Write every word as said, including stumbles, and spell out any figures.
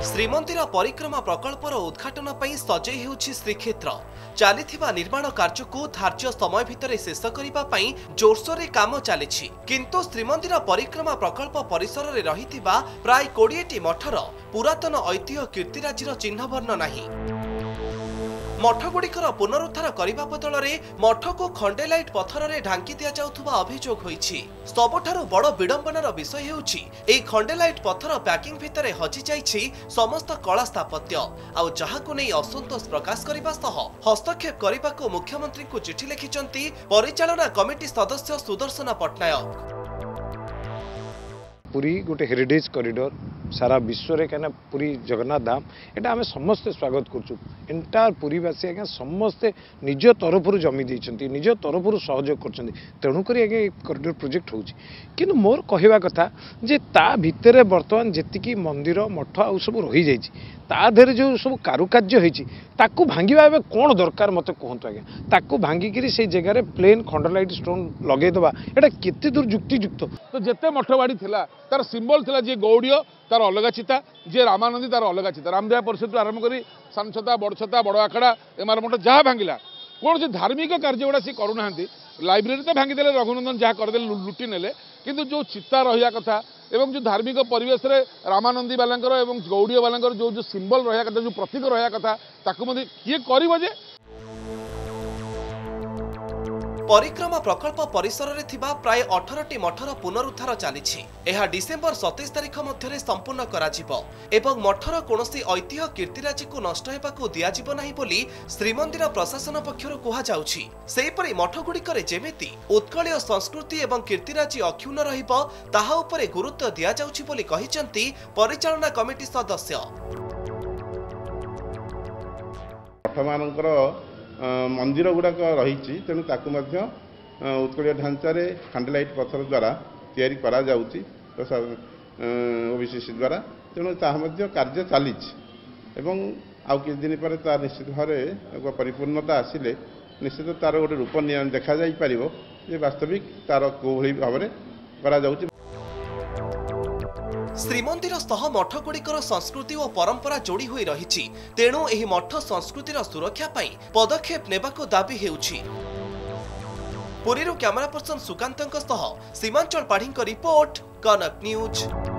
श्रीमंदिर परिक्रमा प्रकल्पर उद्घाटन पर सजई होछि श्रीक्षेत्र चली निर्माण कार्य को धार्य समय भितर शेष करने जोरसोर काम चली किंतु श्रीमंदिर परिक्रमा प्रकल्प परिसर में रही प्राय कोड़े मठर पुरातन ऐतिह्य कीर्तिराजीर चिन्ह वर्ण नहीं। मठगुड़िकर पुनरुद्धार करने बदल में मठ को खंडे लाइट पत्थर में ढांकी दि जाउथुबा अभियोग होइछि। सबठारु बड़ विडंबनार विषय हेउछि एई खंडे लाइट पत्थर पैकिंग भितर हजि जाइछि समस्त कला स्थापत्य आउ जहाकु नै असंतोष प्रकाश करबा सह हस्तक्षेप करबाकू मुख्यमंत्री को चिठी लिखिचंती परिचालना कमिटी सदस्य सुदर्शन पट्टनायक। पुरी गोटे हेरिटेज कॉरिडोर सारा विश्व रे कहना पुरी जगन्नाथ धाम एटा आमे समस्ते स्वागत करछु। एंटायर पुरीवासी आगे समस्ते निज तरफ जमी देइछंती निज तरफ सहयोग करछंती तेणु करी आगे कॉरिडोर प्रोजेक्ट होउछि किंतु मोर कहवा कथा जे ता भितरे वर्तमान जेतिकी मंदिर मठ आ सब रही जाइछि ता देरे जो सब कारुकार्य होइछि ताकू भांगिबा एबे कोन दरकार मते कहंतु आगे ताकू भांगी करी से जगह रे प्लेन खंडलाइट स्टोन लगे दबा एटा केते दूर युक्तियुक्त। तो जेते मठवाड़ी थिला तार सिंबल थिला जे गौड़िय तार अलग चिता जे रामानंदी तार अलग चिता रामदेव परिषद आरंभ करी सानछता बड़छता बड़ आखड़ा एमार मठ जहाँ भांगिला कौन से धार्मिक कार्य गुड़ा सी करूना लाइब्रेरी तो भांगीदे रघुनंदन जहाँ करदे लुटी नेले किंतु जो चिता रहा कथा एवं जो धार्मिक परिवेश रे रामानंदी वालांकर एवं गौड़ीय वालांकर जो जो सिंबल रहा कथा जो प्रतीक रहा कथा ताकू मध्य किए करिवो जे। परिक्रमा प्रकल्प परिसर में थिबा प्राय अठारह टी मठर पुनरुद्धार चली डिसेम्बर सतैश तारिख मध्य संपूर्ण कराजिबो एवं मठर कोनोसी ऐतिह्य कीर्तिराजी को नष्ट हेबाकू दियाजिबो नाही बोली श्रीमंदिर प्रशासन पक्षरु कुहा जाउछि। सेहिपरि मठगुड़िकरे जेमिति उत्कलीय संस्कृति एवं कीर्तिराजी अक्षुण्ण रहिबो ताहा उपरे गुरुत्व दिया जाउछि बोली कहिसंती परिचालना कमिटी सदस्य। मंदिर गुड़ाक रही तेणु ताकू उत्कलीय ढांचार खंडलाइट पत्थर द्वारा तैयारी करा जाउची ओबीसीसी द्वारा तेणु ताहा कार्य चली आउ कि दिन पर निश्चित भाव परिपूर्णता आसिले निश्चित तार गोटे रूप देखा जाई परिबो जे वास्तविक तार कोभली भाव में करा जाउची। श्रीमंदिर सह मठगुड़िकर संस्कृति और परंपरा जोड़ी हुई रही तेणु एही मठ संस्कृतिर सुरक्षा पाई पदक्षेप नेबाको दाबी हेउछि। पुरीरू कैमरा पर्सन सुकांतଙ୍କ सह सीमांचल पाढ़ी रिपोर्ट कनक न्यूज।